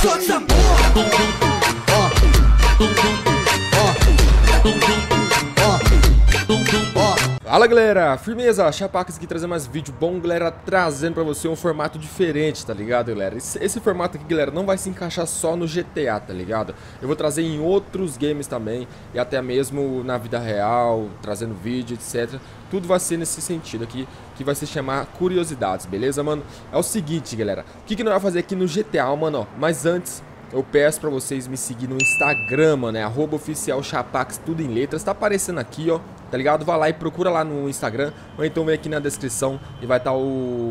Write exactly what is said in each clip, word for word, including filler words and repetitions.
Solta essa porra. Fala galera, firmeza, Chapax aqui trazendo mais vídeo bom, galera, trazendo pra você um formato diferente, tá ligado, galera? Esse, esse formato aqui, galera, não vai se encaixar só no G T A, tá ligado? Eu vou trazer em outros games também, e até mesmo na vida real, trazendo vídeo, etcétera. Tudo vai ser nesse sentido aqui, que vai se chamar curiosidades, beleza, mano? É o seguinte, galera, o que que nós vamos fazer aqui no G T A, mano, ó, mas antes... eu peço pra vocês me seguir no Instagram, mano, é arroba oficial Chapax, tudo em letras, tá aparecendo aqui, ó, tá ligado? Vai lá e procura lá no Instagram, ou então vem aqui na descrição e vai estar tá o,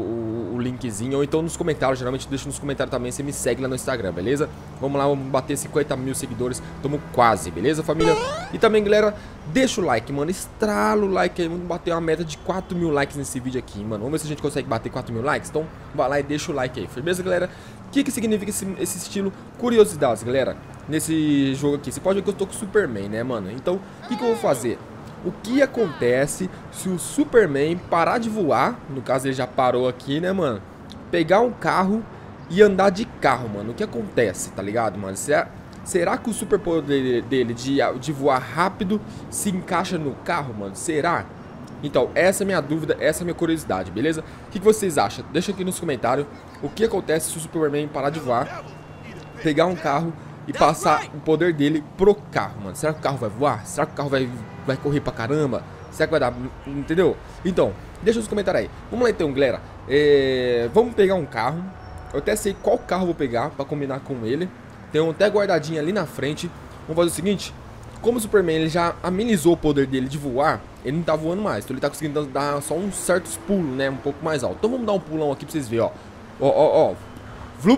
o, o linkzinho, ou então nos comentários, geralmente deixa nos comentários também, você me segue lá no Instagram, beleza? Vamos lá, vamos bater cinquenta mil seguidores, tamo quase, beleza, família? E também, galera, deixa o like, mano, estrala o like aí, vamos bater uma meta de quatro mil likes nesse vídeo aqui, mano, vamos ver se a gente consegue bater quatro mil likes, então vai lá e deixa o like aí, firmeza, galera? O que que significa esse, esse estilo curiosidades, galera, nesse jogo aqui? Você pode ver que eu tô com o Superman, né, mano? Então, o que que eu vou fazer? O que acontece se o Superman parar de voar, no caso ele já parou aqui, né, mano? Pegar um carro e andar de carro, mano. O que acontece, tá ligado, mano? Será, será que o superpoder dele de, de voar rápido se encaixa no carro, mano? Será? Então, essa é a minha dúvida, essa é a minha curiosidade, beleza? O que que vocês acham? Deixa aqui nos comentários o que acontece se o Superman parar de voar, pegar um carro e passar o poder dele pro carro, mano. Será que o carro vai voar? Será que o carro vai, vai correr pra caramba? Será que vai dar... entendeu? Então, deixa nos comentários aí. Vamos lá então, galera. É... Vamos pegar um carro. Eu até sei qual carro eu vou pegar pra combinar com ele. Tem um até guardadinho ali na frente. Vamos fazer o seguinte. Como o Superman ele já amenizou o poder dele de voar, ele não tá voando mais. Então ele tá conseguindo dar só uns certos pulos, né? Um pouco mais alto. Então vamos dar um pulão aqui pra vocês verem, ó. Ó, ó, ó. Vlup.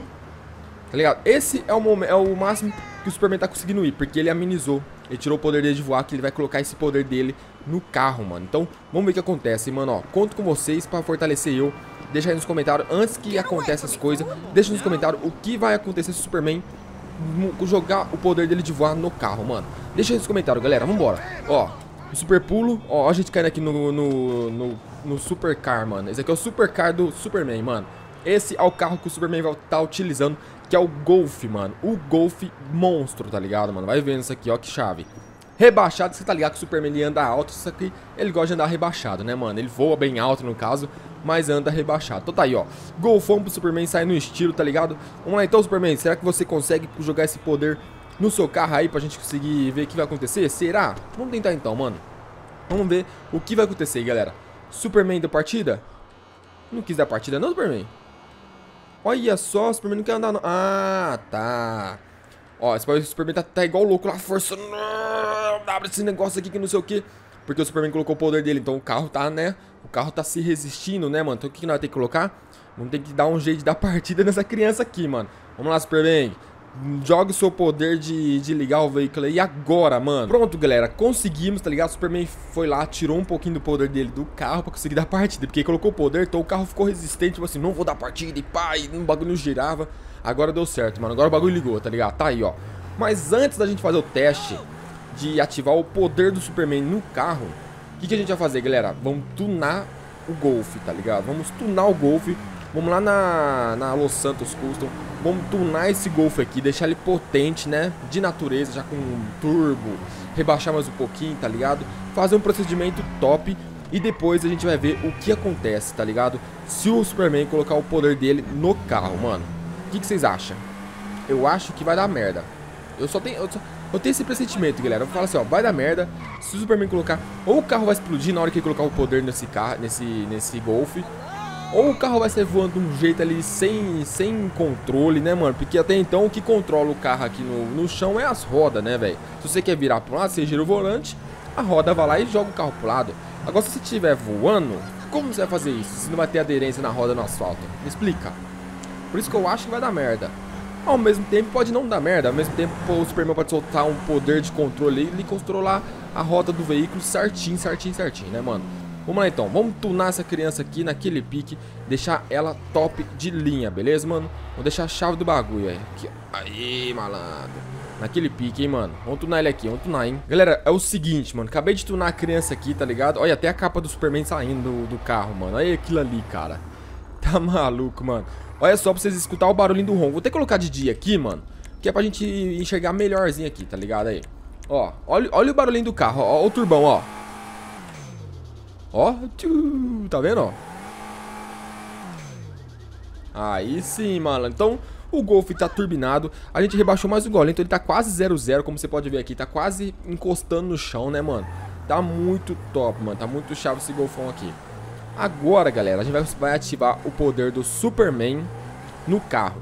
Tá ligado? Esse é o, momento, é o máximo que o Superman tá conseguindo ir, porque ele amenizou. Ele tirou o poder dele de voar, que ele vai colocar esse poder dele no carro, mano. Então, vamos ver o que acontece, mano, ó. Conto com vocês pra fortalecer eu. Deixa aí nos comentários, antes que aconteça as coisas, deixa nos comentários o que vai acontecer se o Superman jogar o poder dele de voar no carro, mano. Deixa aí nos comentários, galera, vambora. Ó, o super pulo, ó, a gente caindo aqui no, no, no, no supercar, mano. Esse aqui é o supercar do Superman, mano. Esse é o carro que o Superman vai estar utilizando, que é o Golf, mano. O Golf monstro, tá ligado, mano? Vai vendo isso aqui, ó, que chave. Rebaixado, você tá ligado que o Superman ele anda alto, só que ele gosta de andar rebaixado, né, mano? Ele voa bem alto, no caso, mas anda rebaixado. Então tá aí, ó. Golfão pro Superman sair no estilo, tá ligado? Vamos lá então, Superman. Será que você consegue jogar esse poder no seu carro aí pra gente conseguir ver o que vai acontecer? Será? Vamos tentar então, mano. Vamos ver o que vai acontecer, galera. Superman deu partida? Não quis dar partida não, Superman? Olha só, o Superman não quer andar não. Ah, tá. Ó, esse Superman tá, tá igual louco lá, força. Não, abre esse negócio aqui que não sei o que. Porque o Superman colocou o poder dele, então o carro tá, né? O carro tá se resistindo, né, mano? Então o que, que nós vamos ter que colocar? Vamos ter que dar um jeito de dar partida nessa criança aqui, mano. Vamos lá, Superman. Joga o seu poder de, de ligar o veículo aí agora, mano. Pronto, galera, conseguimos, tá ligado? O Superman foi lá, tirou um pouquinho do poder dele do carro pra conseguir dar partida. Porque ele colocou o poder, então o carro ficou resistente. Tipo assim, não vou dar partida e pá, e o bagulho girava. Agora deu certo, mano, agora o bagulho ligou, tá ligado? Tá aí, ó. Mas antes da gente fazer o teste de ativar o poder do Superman no carro, o que, que a gente vai fazer, galera? Vamos tunar o Golf, tá ligado? Vamos tunar o Golf. Vamos lá na, na Los Santos Custom. Vamos tunar esse Golf aqui, deixar ele potente, né? De natureza, já com turbo. Rebaixar mais um pouquinho, tá ligado? Fazer um procedimento top. E depois a gente vai ver o que acontece, tá ligado? Se o Superman colocar o poder dele no carro, mano. O que, que vocês acham? Eu acho que vai dar merda. Eu só tenho... Eu, só, eu tenho esse pressentimento, galera. Eu vou falar assim, ó. Vai dar merda. Se o Superman colocar... Ou o carro vai explodir na hora que ele colocar o poder nesse carro, nesse, nesse Golf. Ou o carro vai sair voando de um jeito ali sem, sem controle, né, mano? Porque até então o que controla o carro aqui no, no chão é as rodas, né, velho? Se você quer virar pro lado, você gira o volante, a roda vai lá e joga o carro pro lado. Agora, se você estiver voando, como você vai fazer isso? Se não vai ter aderência na roda no asfalto? Me explica. Por isso que eu acho que vai dar merda. Ao mesmo tempo, pode não dar merda. Ao mesmo tempo, o Superman pode soltar um poder de controle e controlar a roda do veículo certinho, certinho, certinho, né, mano? Vamos lá então, vamos tunar essa criança aqui naquele pique, deixar ela top de linha, beleza, mano? Vou deixar a chave do bagulho aí. Aqui, aí, malandro. Naquele pique, hein, mano. Vamos tunar ele aqui, vamos tunar, hein. Galera, é o seguinte, mano. Acabei de tunar a criança aqui, tá ligado? Olha, até a capa do Superman saindo do, do carro, mano. Olha aquilo ali, cara. Tá maluco, mano. Olha só pra vocês escutar o barulhinho do ronco. Vou ter que colocar de dia aqui, mano. Que é pra gente enxergar melhorzinho aqui, tá ligado aí? Ó, olha, olha o barulhinho do carro. Ó, ó o turbão, ó. Ó, tchu, tá vendo, ó? Aí sim, mano. Então, o Golf tá turbinado. A gente rebaixou mais o Golem, então ele tá quase zero zero, como você pode ver aqui. Tá quase encostando no chão, né, mano? Tá muito top, mano. Tá muito chave esse Golfão aqui. Agora, galera, a gente vai, vai ativar o poder do Superman no carro.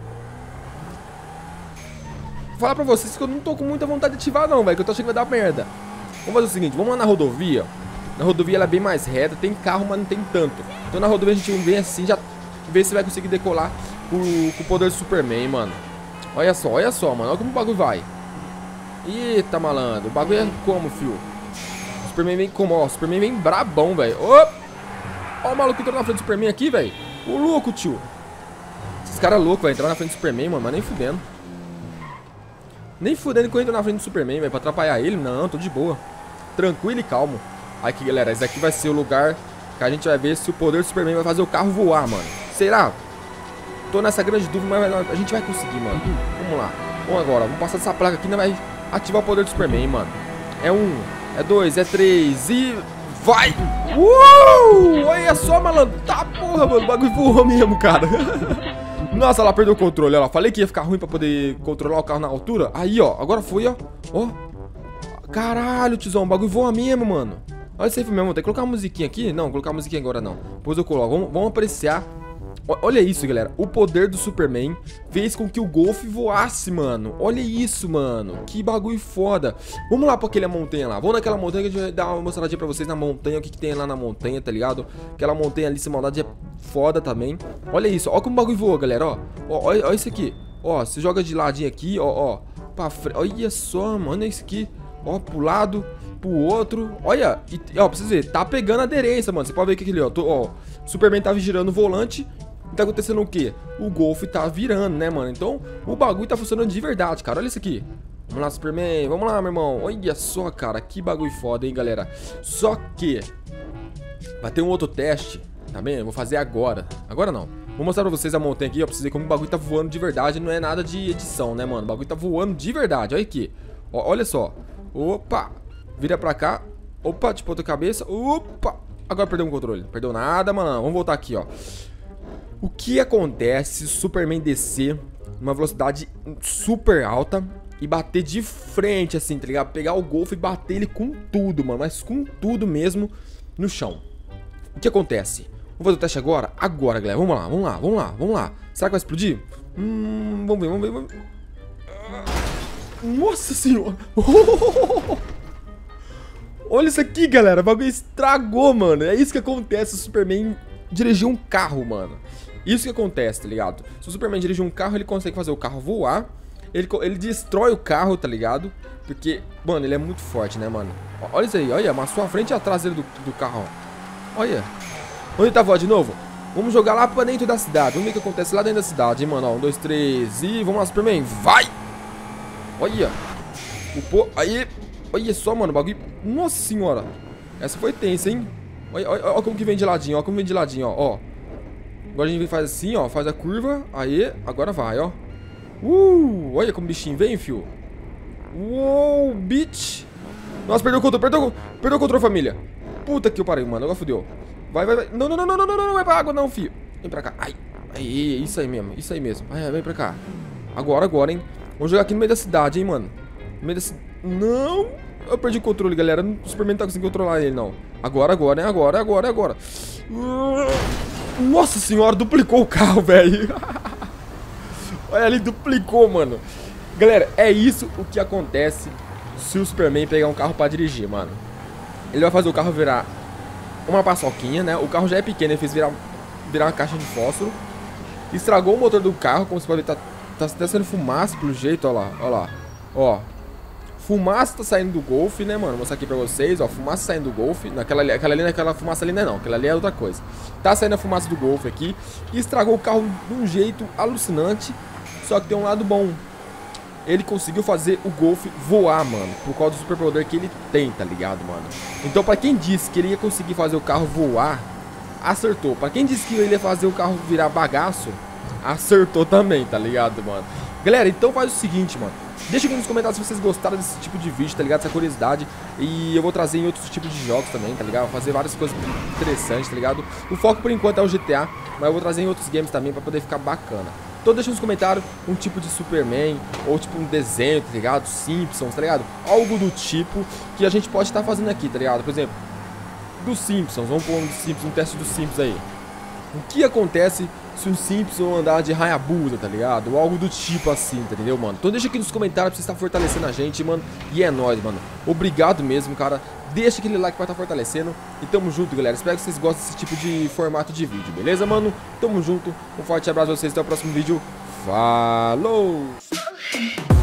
Vou falar pra vocês que eu não tô com muita vontade de ativar não, velho, que eu tô achando que vai dar merda. Vamos fazer o seguinte, vamos lá na rodovia. Na rodovia ela é bem mais reta, tem carro, mas não tem tanto. Então na rodovia a gente vem assim, já vê se vai conseguir decolar com, com o poder do Superman, mano. Olha só, olha só, mano, olha como o bagulho vai. Eita, malandro, o bagulho é como, fio? O Superman vem como, ó, o Superman vem brabão, velho. Opa! Ó o maluco que entrou na frente do Superman aqui, velho. O louco, tio. Esses caras loucos, vai entrar na frente do Superman, mano, mas nem fudendo. Nem fudendo que eu entro na frente do Superman, velho, pra atrapalhar ele. Não, tô de boa. Tranquilo e calmo. Aqui, galera, esse aqui vai ser o lugar que a gente vai ver se o poder do Superman vai fazer o carro voar, mano. Será? Tô nessa grande dúvida, mas a gente vai conseguir, mano. Vamos lá. Vamos agora, vamos passar dessa placa aqui, ainda vai ativar o poder do Superman, mano. É um, é dois, é três e... vai! Uh! Olha só, malandro. Tá porra, mano. O bagulho voou mesmo, cara. Nossa, ela perdeu o controle, ó. Falei que ia ficar ruim pra poder controlar o carro na altura. Aí, ó. Agora foi, ó. Ó. Caralho, tizão. O bagulho voa mesmo, mano. Olha isso aí mesmo. Vou ter que colocar uma musiquinha aqui. Não, colocar uma musiquinha agora não. Depois eu coloco. Vamos, vamos apreciar. Olha isso, galera. O poder do Superman fez com que o Golf voasse, mano. Olha isso, mano. Que bagulho foda. Vamos lá pra aquela montanha lá. Vamos naquela montanha que a gente vai dar uma mostradinha pra vocês na montanha. O que, que tem lá na montanha, tá ligado? Aquela montanha ali, sem maldade, é foda também. Olha isso. Olha como o bagulho voa, galera. Ó, ó olha, olha isso aqui. Ó, você joga de ladinho aqui, ó, ó. Pra frente. Olha só, mano. Olha isso aqui. Ó, pro lado, pro outro. Olha. E, ó, pra vocês verem. Tá pegando aderência, mano. Você pode ver que aquele, ó. Tô, ó. O Superman tava girando o volante. Tá acontecendo o quê? O Golf tá virando, né, mano? Então, o bagulho tá funcionando de verdade, cara. Olha isso aqui. Vamos lá, Superman. Vamos lá, meu irmão. Olha só, cara. Que bagulho foda, hein, galera. Só que vai ter um outro teste, tá bem? Eu vou fazer agora. Agora não. Vou mostrar pra vocês a montanha aqui, ó. Pra vocês verem como o bagulho tá voando de verdade. Não é nada de edição, né, mano? O bagulho tá voando de verdade. Olha aqui. Ó, olha só. Opa. Vira pra cá. Opa, tipo outra cabeça. Opa. Agora perdeu o controle. Perdeu nada, mano. Vamos voltar aqui, ó. O que acontece se o Superman descer numa velocidade super alta e bater de frente, assim, tá ligado? Pegar o Golf e bater ele com tudo, mano. Mas com tudo mesmo no chão. O que acontece? Vamos fazer o teste agora? Agora, galera. Vamos lá, vamos lá, vamos lá, vamos lá. Será que vai explodir? Hum, vamos ver, vamos ver, vamos ver. Nossa senhora! Olha isso aqui, galera. O bagulho estragou, mano. É isso que acontece se o Superman dirigir um carro, mano. Isso que acontece, tá ligado? Se o Superman dirigir um carro, ele consegue fazer o carro voar. Ele, ele destrói o carro, tá ligado? Porque, mano, ele é muito forte, né, mano? Olha isso aí, olha, amassou a frente e a traseira do, do carro, ó. Olha. Onde tá voando de novo? Vamos jogar lá pra dentro da cidade. Vamos ver o que acontece lá dentro da cidade, hein, mano. Ó, um, dois, três e... vamos lá, Superman. Vai! Olha. O pô... Aí. Olha só, mano, o bagulho... Nossa senhora. Essa foi tensa, hein? Olha, olha, olha como que vem de ladinho, ó. Como vem de ladinho, ó. Ó. Agora a gente faz assim, ó. Faz a curva. Aí, agora vai, ó. Uh, olha como o bichinho vem, fio. Uou, bitch. Nossa, perdeu o controle, perdeu, perdeu o controle, família. Puta que eu parei, mano. Agora fodeu. Vai, vai, vai. Não, não, não, não, não, não, não, não vai pra água, não, fio. Vem pra cá. Ai, aí, isso aí mesmo, isso aí mesmo. Vai, vem pra cá. Agora, agora, hein. Vamos jogar aqui no meio da cidade, hein, mano. No meio da cidade. Não. Eu perdi o controle, galera. O Superman não tá conseguindo controlar ele, não. Agora, agora, hein. Agora, agora, agora. Nossa senhora, duplicou o carro, velho. Olha ali, duplicou, mano. Galera, é isso o que acontece se o Superman pegar um carro pra dirigir, mano. Ele vai fazer o carro virar uma paçoquinha, né? O carro já é pequeno, ele fez virar, virar uma caixa de fósforo. Estragou o motor do carro, como você pode ver, tá, tá até saindo fumaça pelo jeito, ó lá, ó lá. Ó, fumaça tá saindo do Golf, né, mano? Vou mostrar aqui pra vocês, ó, fumaça saindo do Golf. Naquela ali, aquela ali, naquela fumaça ali não é não, aquela ali é outra coisa. Tá saindo a fumaça do Golf aqui. E estragou o carro de um jeito alucinante. Só que tem um lado bom. Ele conseguiu fazer o Golf voar, mano. Por causa do superpoder que ele tem, tá ligado, mano? Então pra quem disse que ele ia conseguir fazer o carro voar, acertou. Pra quem disse que ele ia fazer o carro virar bagaço, acertou também, tá ligado, mano? Galera, então faz o seguinte, mano. Deixa aqui nos comentários se vocês gostaram desse tipo de vídeo, tá ligado? Essa curiosidade. E eu vou trazer em outros tipos de jogos também, tá ligado? Vou fazer várias coisas interessantes, tá ligado? O foco por enquanto é o G T A, mas eu vou trazer em outros games também pra poder ficar bacana. Então deixa nos comentários um tipo de Superman, ou tipo um desenho, tá ligado? Simpsons, tá ligado? Algo do tipo que a gente pode estar fazendo aqui, tá ligado? Por exemplo, dos Simpsons, vamos pôr um, Simpsons, um teste dos Simpsons aí. O que acontece se um Simpson andar de Hayabusa, tá ligado? Ou algo do tipo assim, tá entendeu, mano? Então deixa aqui nos comentários pra você estar fortalecendo a gente, mano. E é nóis, mano. Obrigado mesmo, cara. Deixa aquele like pra estar fortalecendo. E tamo junto, galera. Espero que vocês gostem desse tipo de formato de vídeo, beleza, mano? Tamo junto. Um forte abraço pra vocês. Até o próximo vídeo. Falou!